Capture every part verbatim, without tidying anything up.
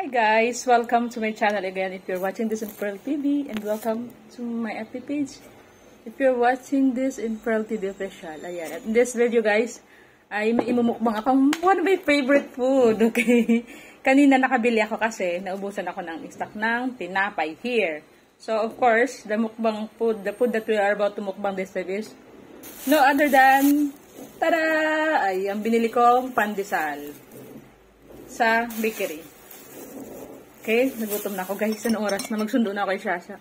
Hi guys! Welcome to my channel again if you're watching this in Pearl T V, and welcome to my F B page if you're watching this in Pearl T V official. Ayan. At in this video guys, ay may imumukbang akong one of my favorite food, okay? Kanina nakabili ako kasi naubusan ako ng stock ng tinapay here. So of course, the mukbang food, the food that we are about to mukbang this video is no other than, tada! Ay, ang binili kong pandesal sa bakery. Okay, nagutom na ako guys. Anong oras na magsundo na ako kay Shasha?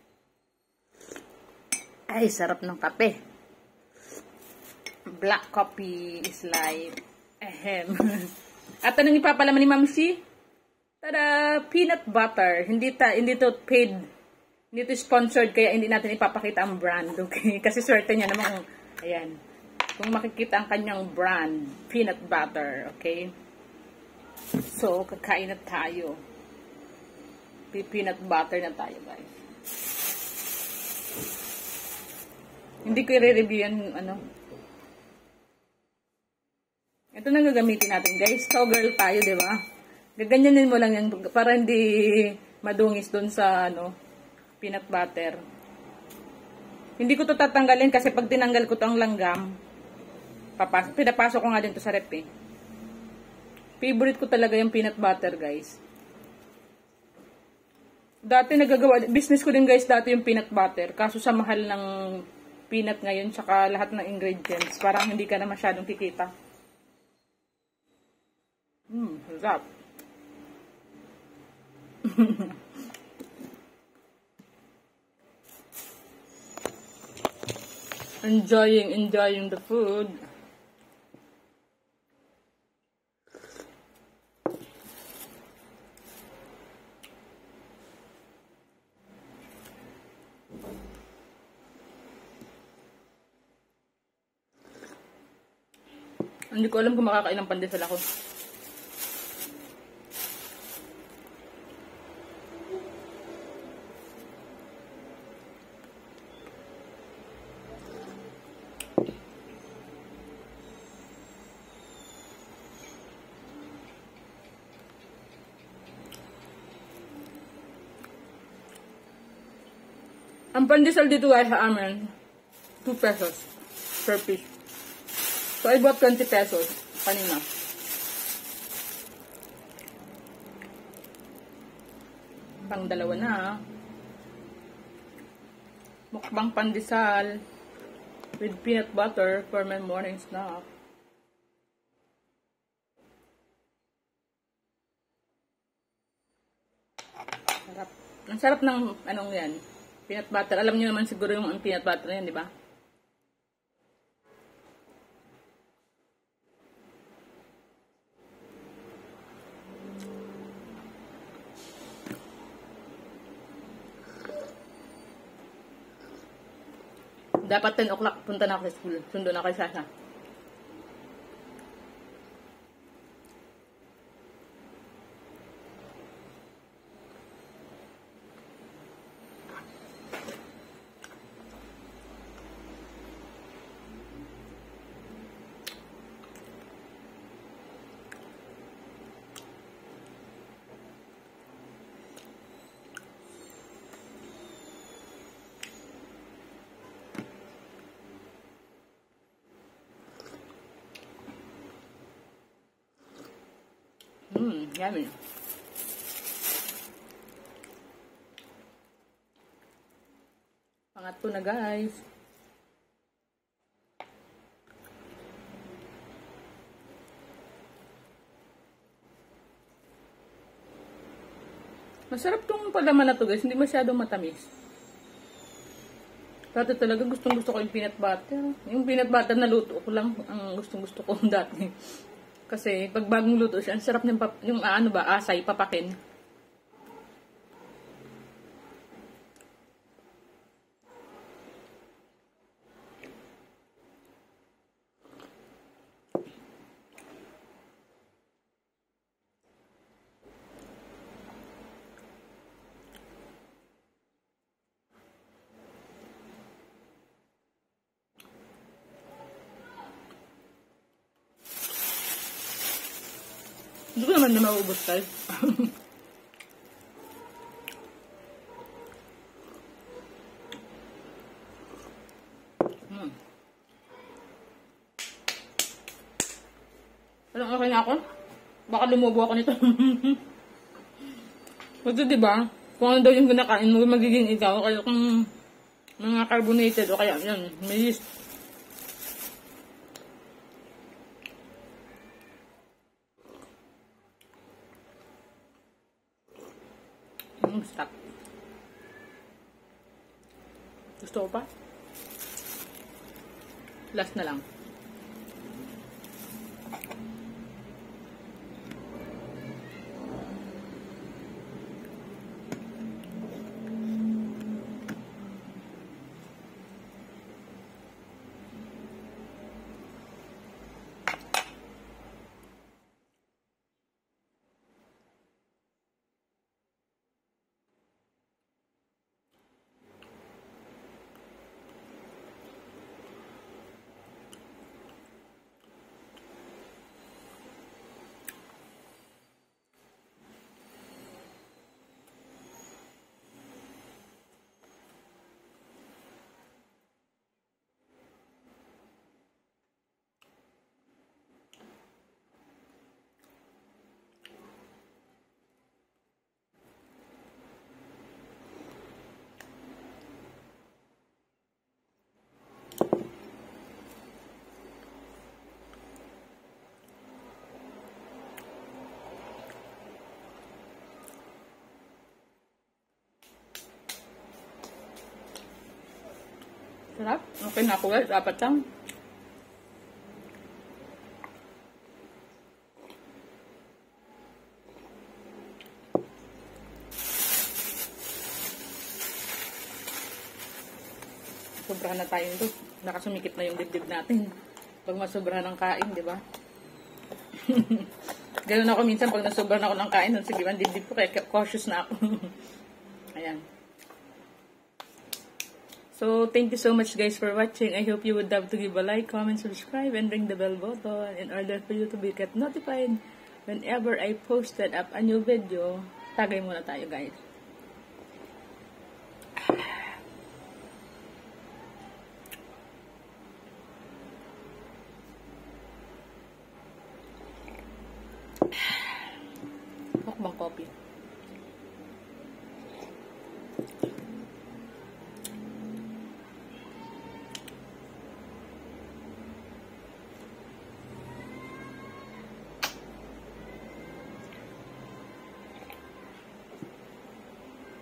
Ay, sarap ng kape. Black coffee is like, ahem. At anong ipapalaman ni Mamsi? Tada! Peanut butter. Hindi, ta, hindi to paid, hindi to sponsored, kaya hindi natin ipapakita ang brand, okay? Kasi swerte niya naman kung, ayan, kung makikita ang kanyang brand, peanut butter, okay? So, kakain na tayo. Peanut butter na tayo guys. Hindi ko i-review yan, ano. Ito na gagamitin natin guys. Cowgirl tayo, di ba? Gaganyanin mo lang yan para hindi madungis dun sa, ano, peanut butter. Hindi ko to tatanggalin kasi pag tinanggal ko to ang langgam, papasok, pinapasok ko nga din to sa rep eh. Favorite ko talaga yung peanut butter guys. Dati nagagawa, business ko din guys dati yung peanut butter. Kaso sa mahal ng peanut ngayon, tsaka lahat ng ingredients, parang hindi ka na masyadong kikita. Hmm, sarap. enjoying, enjoying the food. Hindi ko alam kung makakain ng pandesal ako. Ang pandesal dito ay sa amin, two pesos per piece. So, I bought twenty pesos kanina. Pang dalawa na. Mukbang pandesal with peanut butter for my morning snack. Sarap. Ang sarap ng anong yan. Peanut butter. Alam niyo naman siguro yung peanut butter na yan, di ba? Dapat ten o'clock punta na ako sa school. Sundo na kay Sasha. Mmm, yummy. Pangatlo na guys. Masarap tong palaman na to guys, hindi masyadong matamis. Dati talaga gustong gusto ko yung peanut butter. Yung peanut butter na luto ko lang ang gustong gusto ko dati. Kasi pag bagong luto siya, ang sarap ng yung ano ba, asay, papakin. Hindi ko naman na maubos tayo. Parang okay na ako. Baka lumubo ako nito. Kasi diba, kung ano daw yung kinakain mo, magiging ikaw. Kaya kung mga carbonated o kaya yan, may yeast. Mm, stop. Gusto ko pa? Last na lang. Sarap. Okay na ako guys. Dapat lang. Sobrahan na tayo nito. Nakasumikip na yung dibdib natin. Pag masobrahan ng kain, di ba? Ganun ako minsan pag nasobrahan ako ng kain, sige man dibdib ko, kaya cautious na ako. Ayan. So, thank you so much guys for watching. I hope you would love to give a like, comment, subscribe, and ring the bell button in order for you to be kept notified whenever I posted up a new video. Tagay muna tayo guys. Mukbang coffee.